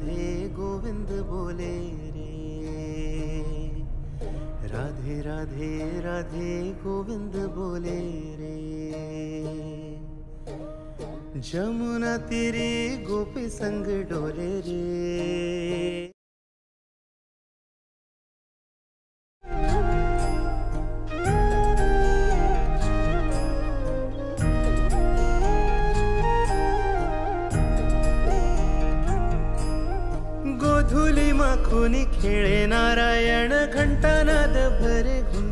राधे गोविंद बोले रे। राधे राधे राधे गोविंद बोले रे। जमुना तीरे गोपी संग डोले रे। गोधुली माखुनी खेळे नारायण, घंटानाद भरे